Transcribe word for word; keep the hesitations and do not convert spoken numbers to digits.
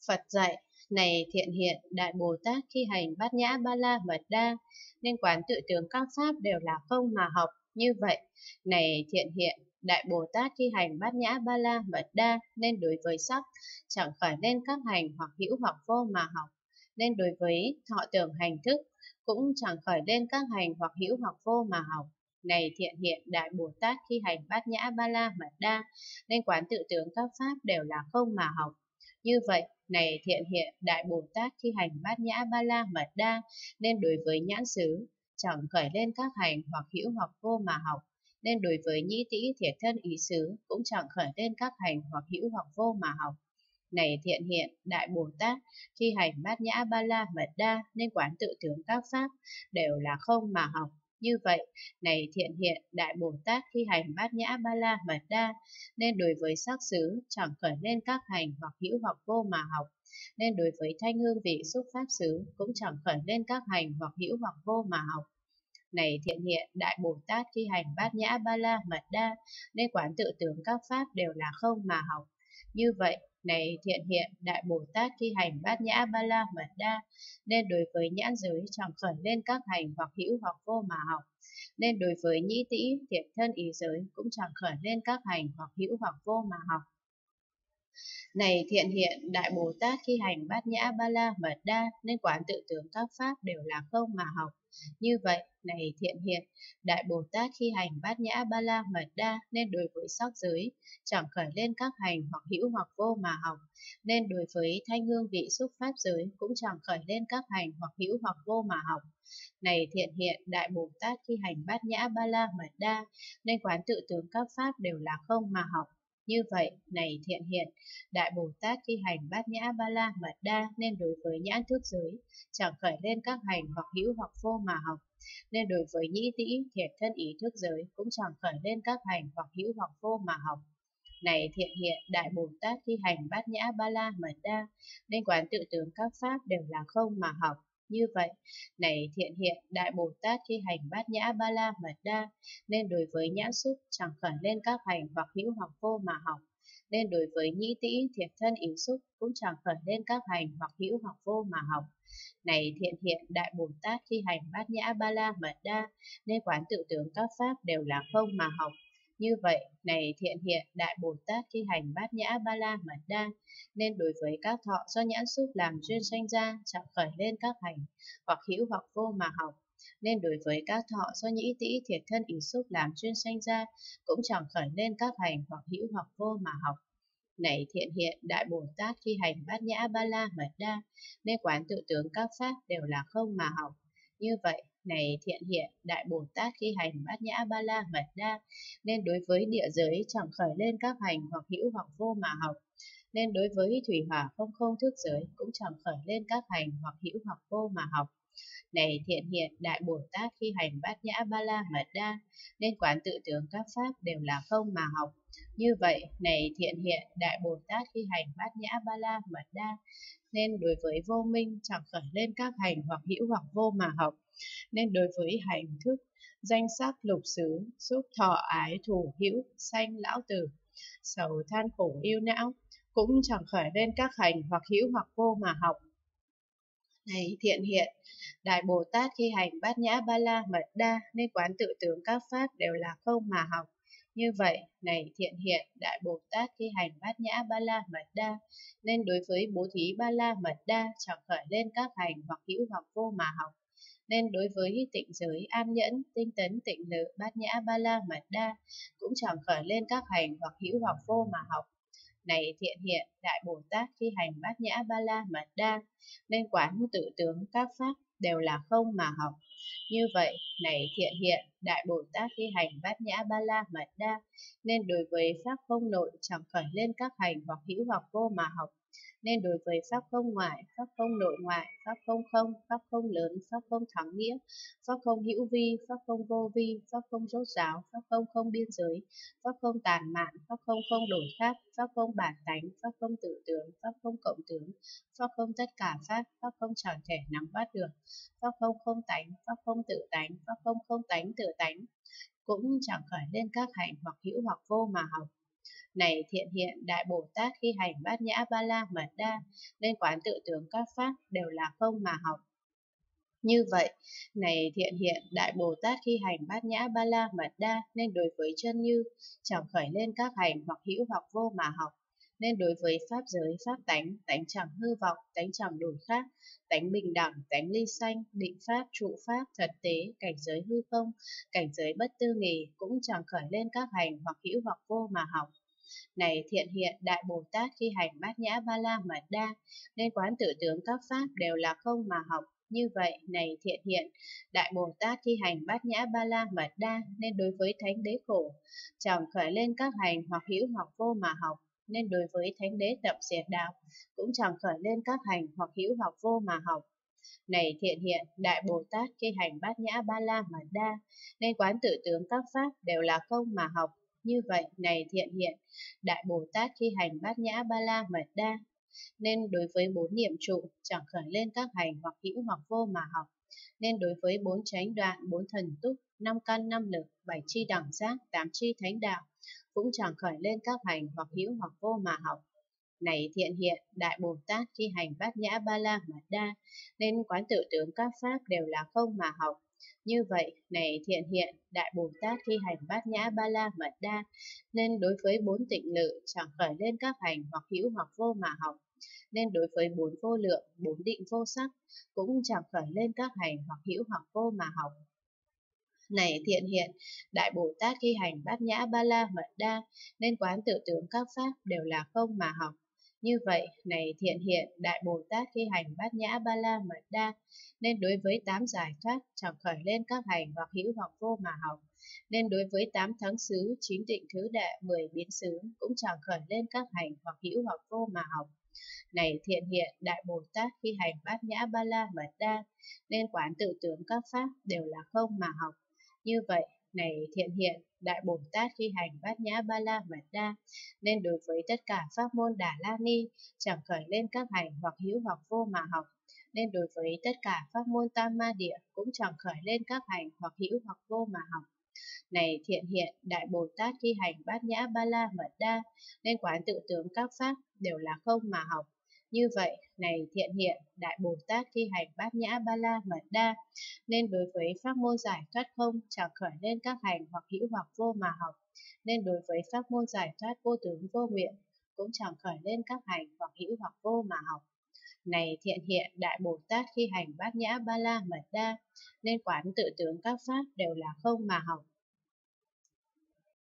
Phật dạy, này thiện hiện Đại Bồ Tát khi hành Bát Nhã Ba La Mật Đa, nên quán tự tướng các pháp đều là không mà học. Như vậy, này thiện hiện Đại Bồ Tát khi hành Bát Nhã Ba La Mật Đa, nên đối với sắc chẳng khởi lên các hành hoặc hữu hoặc vô mà học. Nên đối với thọ tưởng hành thức cũng chẳng khởi lên các hành hoặc hữu hoặc vô mà học. Này thiện hiện Đại Bồ Tát khi hành Bát Nhã Ba La Mật Đa, nên quán tự tướng các pháp đều là không mà học. Như vậy, này thiện hiện Đại Bồ Tát khi hành Bát Nhã Ba La Mật Đa, nên đối với nhãn xứ chẳng khởi lên các hành hoặc hữu hoặc vô mà học. Nên đối với nhĩ tĩ thiệt thân ý xứ cũng chẳng khởi lên các hành hoặc hữu hoặc vô mà học. Này thiện hiện Đại Bồ Tát khi hành Bát Nhã Ba La Mật Đa, nên quán tự tướng các pháp đều là không mà học. Như vậy, này thiện hiện Đại Bồ Tát khi hành Bát Nhã Ba La Mật Đa, nên đối với sắc xứ chẳng khởi lên các hành hoặc hữu hoặc vô mà học. Nên đối với thanh hương vị xúc pháp xứ cũng chẳng khởi lên các hành hoặc hữu hoặc vô mà học. Này thiện hiện Đại Bồ Tát khi hành Bát Nhã Ba La Mật Đa, nên quán tự tướng các pháp đều là không mà học. Như vậy, này thiện hiện Đại Bồ Tát khi hành Bát Nhã Ba La Mật Đa, nên đối với nhãn giới chẳng khởi lên các hành hoặc hữu hoặc vô mà học. Nên đối với nhĩ tĩ thiệt thân ý giới cũng chẳng khởi lên các hành hoặc hữu hoặc vô mà học. Này thiện hiện Đại Bồ Tát khi hành Bát Nhã Ba La Mật Đa, nên quán tự tướng các pháp đều là không mà học. Như vậy, này thiện hiện Đại Bồ Tát khi hành Bát Nhã Ba La Mật Đa, nên đối với sắc giới chẳng khởi lên các hành hoặc hữu hoặc vô mà học. Nên đối với thanh hương vị xúc pháp giới cũng chẳng khởi lên các hành hoặc hữu hoặc vô mà học. Này thiện hiện Đại Bồ Tát khi hành Bát Nhã Ba La Mật Đa, nên quán tự tướng các pháp đều là không mà học. Như vậy, này thiện hiện Đại Bồ Tát khi hành Bát Nhã Ba La Mật Đa, nên đối với nhãn thức giới chẳng khởi lên các hành hoặc hữu hoặc vô mà học. Nên đối với nhĩ tĩ thiệt thân ý thức giới cũng chẳng khởi lên các hành hoặc hữu hoặc vô mà học. Này thiện hiện Đại Bồ Tát khi hành Bát Nhã Ba La Mật Đa, nên quán tự tướng các pháp đều là không mà học. Như vậy, này thiện hiện Đại Bồ Tát khi hành Bát Nhã Ba La Mật Đa, nên đối với nhãn xúc chẳng khởi lên các hành hoặc hữu hoặc vô mà học. Nên đối với nhĩ tĩ thiệt thân ý xúc cũng chẳng khởi lên các hành hoặc hữu hoặc vô mà học. Này thiện hiện Đại Bồ Tát khi hành Bát Nhã Ba La Mật Đa, nên quán tự tướng các pháp đều là không mà học. Như vậy, này thiện hiện Đại Bồ Tát khi hành Bát Nhã Ba La Mật Đa, nên đối với các thọ do nhãn xúc làm duyên sanh ra chẳng khởi lên các hành hoặc hữu hoặc vô mà học. Nên đối với các thọ do nhĩ tĩ thiệt thân ý xúc làm duyên sanh ra cũng chẳng khởi lên các hành hoặc hữu hoặc vô mà học. Này thiện hiện Đại Bồ Tát khi hành Bát Nhã Ba La Mật Đa, nên quán tự tướng các pháp đều là không mà học. Như vậy, này thiện hiện Đại Bồ Tát khi hành Bát Nhã Ba La Mật Đa, nên đối với địa giới chẳng khởi lên các hành hoặc hữu hoặc vô mà học. Nên đối với thủy hỏa không không thức giới cũng chẳng khởi lên các hành hoặc hữu hoặc vô mà học. Này thiện hiện Đại Bồ Tát khi hành Bát Nhã Ba La Mật Đa, nên quán tự tướng các pháp đều là không mà học. Như vậy, này thiện hiện Đại Bồ Tát khi hành Bát Nhã Ba La Mật Đa, nên đối với vô minh chẳng khởi lên các hành hoặc hữu hoặc vô mà học. Nên đối với hành thức, danh sắc lục xứ, xúc thọ ái thủ hữu, sanh lão tử, sầu than khổ yêu não, cũng chẳng khởi lên các hành hoặc hữu hoặc vô mà học. Này thiện hiện Đại Bồ Tát khi hành Bát Nhã Ba La Mật Đa, nên quán tự tướng các pháp đều là không mà học. Như vậy, này thiện hiện Đại Bồ Tát khi hành Bát Nhã Ba La Mật Đa, nên đối với bố thí Ba La Mật Đa chẳng khởi lên các hành hoặc hữu hoặc vô mà học. Nên đối với tịnh giới an nhẫn, tinh tấn, tịnh lự, Bát Nhã Ba La Mật Đa cũng chẳng khởi lên các hành hoặc hữu hoặc vô mà học. Này thiện hiện Đại Bồ Tát khi hành Bát Nhã Ba La Mật Đa, nên quán tự tướng các pháp đều là không mà học. Như vậy, này thiện hiện Đại Bồ Tát khi hành Bát Nhã Ba La Mật Đa, nên đối với pháp không nội chẳng khởi lên các hành hoặc hữu hoặc vô mà học. Nên đối với pháp không ngoại, pháp không nội ngoại, pháp không không, pháp không lớn, pháp không thắng nghĩa, pháp không hữu vi, pháp không vô vi, pháp không rốt ráo, pháp không không biên giới, pháp không tàn mạn, pháp không không đổi khác, pháp không bản tánh, pháp không tự tướng, pháp không cộng tướng, pháp không tất cả pháp, pháp không chẳng thể nắm bắt được, pháp không không tánh, pháp không tự tánh, pháp không không tánh tự tánh, cũng chẳng khởi lên các hành hoặc hữu hoặc vô mà học. Này thiện hiện Đại Bồ Tát khi hành Bát Nhã Ba La Mật Đa, nên quán tự tướng các pháp đều là không mà học. Như vậy, này thiện hiện Đại Bồ Tát khi hành Bát Nhã Ba La Mật Đa, nên đối với chân như chẳng khởi lên các hành hoặc hữu hoặc vô mà học. Nên đối với pháp giới, pháp tánh, tánh chẳng hư vọng, tánh chẳng đổi khác, tánh bình đẳng, tánh ly sanh, định pháp, trụ pháp, thật tế, cảnh giới hư không, cảnh giới bất tư nghì, cũng chẳng khởi lên các hành hoặc hữu hoặc vô mà học. Này thiện hiện Đại Bồ Tát khi hành Bát Nhã Ba La Mật Đa, nên quán tự tướng các pháp đều là không mà học. Như vậy, này thiện hiện Đại Bồ Tát khi hành Bát Nhã Ba La Mật Đa, nên đối với thánh đế khổ chẳng khởi lên các hành hoặc hữu hoặc vô mà học. Nên đối với thánh đế tập diệt đạo cũng chẳng khởi lên các hành hoặc hữu hoặc vô mà học. Này thiện hiện Đại Bồ Tát khi hành Bát Nhã Ba La Mật Đa, nên quán tự tướng các pháp đều là không mà học. Như vậy, này thiện hiện Đại Bồ Tát khi hành Bát Nhã Ba La Mật Đa, nên đối với bốn niệm trụ chẳng khởi lên các hành hoặc hữu hoặc vô mà học. Nên đối với bốn chánh đoạn, bốn thần túc, năm căn năm lực, bảy chi đẳng giác, tám chi thánh đạo cũng chẳng khởi lên các hành hoặc hữu hoặc vô mà học. Này thiện hiện Đại Bồ Tát khi hành Bát Nhã Ba La Mật Đa, nên quán tự tướng các pháp đều là không mà học. Như vậy, này thiện hiện Đại Bồ Tát khi hành Bát Nhã Ba La Mật Đa, nên đối với bốn tịnh lự chẳng khởi lên các hành hoặc hữu hoặc vô mà học. Nên đối với bốn vô lượng, bốn định vô sắc cũng chẳng khởi lên các hành hoặc hữu hoặc vô mà học. Này thiện hiện Đại Bồ Tát khi hành Bát Nhã Ba La Mật Đa, nên quán tự tướng các pháp đều là không mà học. Như vậy, này thiện hiện Đại Bồ Tát khi hành Bát Nhã Ba La Mật Đa, nên đối với tám giải thoát chẳng khởi lên các hành hoặc hữu hoặc vô mà học. Nên đối với tám thắng xứ, chín định thứ đệ, mười biến xứ cũng chẳng khởi lên các hành hoặc hữu hoặc vô mà học. Này thiện hiện Đại Bồ Tát khi hành Bát Nhã Ba La Mật Đa, nên quán tự tướng các pháp đều là không mà học. Như vậy, này thiện hiện Đại Bồ Tát khi hành Bát Nhã Ba La Mật Đa, nên đối với tất cả pháp môn Đà La Ni chẳng khởi lên các hành hoặc hữu hoặc vô mà học. Nên đối với tất cả pháp môn Tam Ma Địa cũng chẳng khởi lên các hành hoặc hữu hoặc vô mà học. Này thiện hiện Đại Bồ Tát khi hành Bát Nhã Ba La Mật Đa, nên quán tự tướng các pháp đều là không mà học. Như vậy, này thiện hiện Đại Bồ Tát khi hành Bát Nhã Ba La Mật Đa, nên đối với pháp môn giải thoát không chẳng khởi lên các hành hoặc hữu hoặc vô mà học. Nên đối với pháp môn giải thoát vô tướng vô nguyện cũng chẳng khởi lên các hành hoặc hữu hoặc vô mà học. Này thiện hiện Đại Bồ Tát khi hành Bát Nhã Ba La Mật Đa, nên quán tự tướng các pháp đều là không mà học.